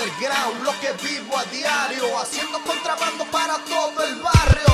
underground, lo que vivo a diario, haciendo contrabando para todo el barrio.